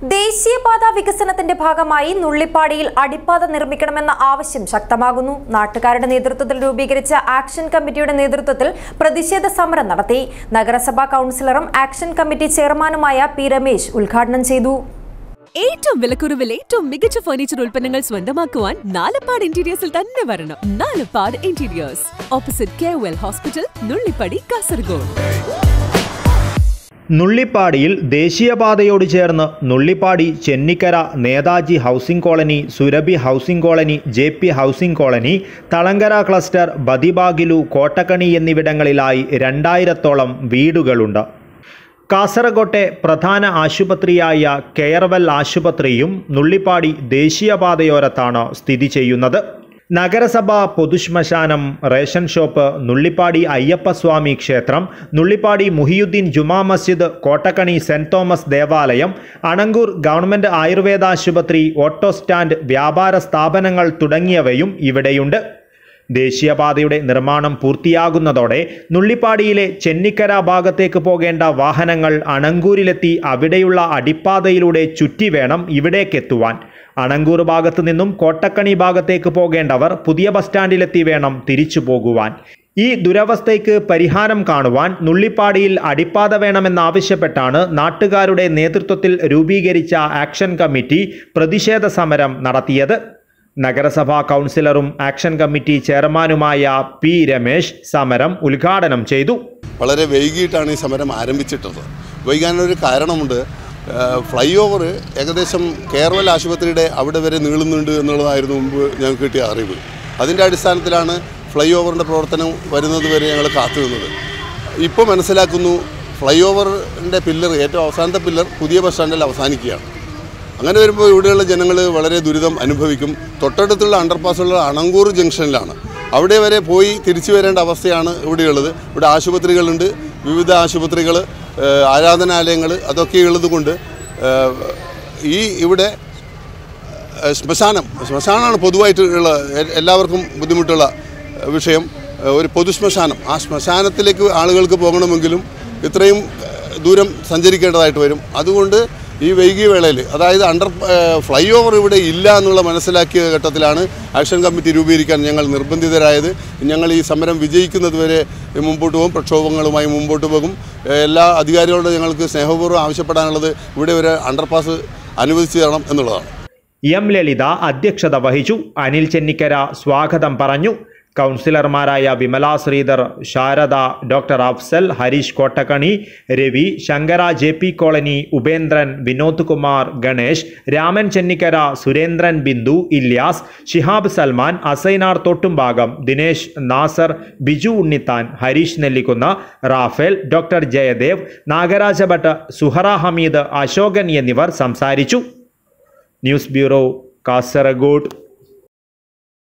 ദേശീയപാത വികസനത്തിന്റെ ഭാഗമായി നുള്ളിപ്പാടിയിൽ അടിപ്പാത നിർമ്മിക്കണമെന്ന ആവശ്യം ശക്തമാകുന്നു. നാട്ടുകാരുടെ നേതൃത്വത്തിൽ രൂപീകരിച്ച ആക്ഷൻ കമ്മിറ്റിയുടെ നേതൃത്വത്തിൽ പ്രതിഷേധ സമരം നടത്തി. നഗരസഭാ കൗൺസിലറും ആക്ഷൻ കമ്മിറ്റി ചെയർമാനുമായ പി രമേശ് ഉദ്ഘാടനം ചെയ്തു. ഏറ്റവും വിലക്കുറവിൽ ഏറ്റവും മികച്ച ഫർണിച്ചർ ഉൽപ്പന്നങ്ങൾ സ്വന്തമാക്കുവാൻ നാലപ്പാട് ഇന്റീരിയേഴ്സിൽ തന്നെ വരണം. Nalappad interiors, opposite KOL hospital, Nullippadi, Kasaragod. നുള്ളിപ്പാടിയിൽ ദേശീയപാതയോട് ചേർന്ന് Nullippadi, Chennikkara, Netaji housing colony, Surabhi housing colony, JP housing colony, Thalangara cluster, Badibagilu, Kottakkani എന്നിവിടങ്ങളിലായി 2000-ഓളം വീടുകളുണ്ട്. കാസർഗോട്ടെ പ്രധാന ആശുപത്രിയായ കെയർവെൽ ആശുപത്രിയും നുള്ളിപ്പാടി ദേശീയപാതയോരത്താണ് സ്ഥിതി ചെയ്യുന്നത്. നഗരസഭ പൊതുശ്മശാനം, റേഷൻ ഷോപ്പ്, നുള്ളിപ്പാടി അയ്യപ്പസ്വാമി ക്ഷേത്രം, നുള്ളിപ്പാടി മുഹിയുദ്ദീൻ ജുമാ മസ്ജിദ്, കോട്ടക്കണി സെന്റ് തോമസ് ദേവാലയം, അണങ്കൂർ ഗവൺമെന്റ് ആയുർവേദ ആശുപത്രി, ഓട്ടോ സ്റ്റാൻഡ്, വ്യാപാര സ്ഥാപനങ്ങൾ തുടങ്ങിയവയും ഇവിടെയുണ്ട്. ദേശീയപാതയുടെ നിർമ്മാണം പൂർത്തിയാകുന്നതോടെ നുള്ളിപ്പാടിയിലെ ചെന്നിക്കര ഭാഗത്തേക്ക് പോകേണ്ട വാഹനങ്ങൾ അണങ്കൂരിലെത്തി അവിടെയുള്ള അടിപ്പാതയിലൂടെ ചുറ്റി വേണം ഇവിടേക്കെത്തുവാൻ. അണങ്കൂർ ഭാഗത്തു നിന്നും കോട്ടക്കണി ഭാഗത്തേക്ക് പോകേണ്ടവർ പുതിയ ബസ് സ്റ്റാൻഡിലെത്തി വേണം തിരിച്ചു പോകുവാൻ. ഈ ദുരവസ്ഥയ്ക്ക് പരിഹാരം കാണുവാൻ നുള്ളിപ്പാടിയിൽ അടിപ്പാത വേണമെന്നാവശ്യപ്പെട്ടാണ് നാട്ടുകാരുടെ നേതൃത്വത്തിൽ രൂപീകരിച്ച ആക്ഷൻ കമ്മിറ്റി പ്രതിഷേധ സമരം നടത്തിയത്. നഗരസഭാ കൗൺസിലറും ആക്ഷൻ കമ്മിറ്റി ചെയർമാനുമായ പി രമേശ് സമരം ഉദ്ഘാടനം ചെയ്തു. വളരെ വൈകിട്ടാണ് ഈ സമരം ആരംഭിച്ചിട്ടുള്ളത്. വൈകാനൊരു കാരണമുണ്ട്. ഫ്ലൈ ഓവർ ഏകദേശം കെയർവെൽ ആശുപത്രിയുടെ അവിടെ വരെ നീളുന്നുണ്ട് എന്നുള്ളതായിരുന്നു മുമ്പ് ഞങ്ങൾക്ക് കിട്ടിയ അറിവ്. അതിൻ്റെ അടിസ്ഥാനത്തിലാണ് ഫ്ലൈ ഓവറിൻ്റെ പ്രവർത്തനം വരുന്നത് വരെ ഞങ്ങൾ കാത്തുനിന്നത്. ഇപ്പോൾ മനസ്സിലാക്കുന്നു, ഫ്ലൈ ഓവറിൻ്റെ പില്ലർ, ഏറ്റവും അവസാനത്തെ പില്ലർ പുതിയ ബസ് സ്റ്റാൻഡിൽ അവസാനിക്കുകയാണ്. അങ്ങനെ വരുമ്പോൾ ഇവിടെയുള്ള ജനങ്ങൾ വളരെ ദുരിതം അനുഭവിക്കും. തൊട്ടടുത്തുള്ള അണ്ടർപാസുള്ള അണങ്കൂർ ജംഗ്ഷനിലാണ്. അവിടെ വരെ പോയി തിരിച്ചു വരേണ്ട അവസ്ഥയാണ് ഇവിടെയുള്ളത്. ഇവിടെ ആശുപത്രികളുണ്ട്, വിവിധ ആശുപത്രികൾ, ആരാധനാലയങ്ങൾ, അതൊക്കെ ഉള്ളതുകൊണ്ട് ഇവിടെ ശ്മശാനമാണ് പൊതുവായിട്ട് ഉള്ള എല്ലാവർക്കും ബുദ്ധിമുട്ടുള്ള വിഷയം. ഒരു പൊതുശ്മശാനം, ആ ശ്മശാനത്തിലേക്ക് ആളുകൾക്ക് പോകണമെങ്കിലും ഇത്രയും ദൂരം സഞ്ചരിക്കേണ്ടതായിട്ട് വരും. അതുകൊണ്ട് ഈ വൈകിയ വേളയിൽ, അതായത് ഫ്ലൈ ഓവർ ഇവിടെ ഇല്ല എന്നുള്ള മനസ്സിലാക്കിയ ഘട്ടത്തിലാണ് ആക്ഷൻ കമ്മിറ്റി രൂപീകരിക്കാൻ ഞങ്ങൾ നിർബന്ധിതരായത്. ഞങ്ങൾ ഈ സമരം വിജയിക്കുന്നത് വരെ മുമ്പോട്ട് പോകും, പ്രക്ഷോഭങ്ങളുമായി മുമ്പോട്ട് പോകും. എല്ലാ അധികാരികളോട് ഞങ്ങൾക്ക് സ്നേഹപൂർവ്വം ആവശ്യപ്പെടാനുള്ളത് ഇവിടെ ഒരു അണ്ടർപാസ് അനുവദിച്ചു തരണം എന്നുള്ളതാണ്. എം ലളിത അധ്യക്ഷത വഹിച്ചു. അനിൽ ചെന്നിക്കര സ്വാഗതം പറഞ്ഞു. കൗൺസിലർമാരായ Vimala Sridhar, Sharada, doctor Afsal, Harish Kottakkani, Ravi, Shankara JP colony, Upendran, Vinod Kumar, Ganesh, Raman Chennikkara, Surendran Bindu, Ilyas, Shihab Salman, Asainar Thottumbhagam, Dinesh, Nasar, Biju Unnithan, Harish Nellikkunna, Raphael, doctor Jayadev, Nagaraja Bhat, Suhara Hameed, Ashokan എന്നിവർ സംസാരിച്ചു. News bureau, Kasaragod.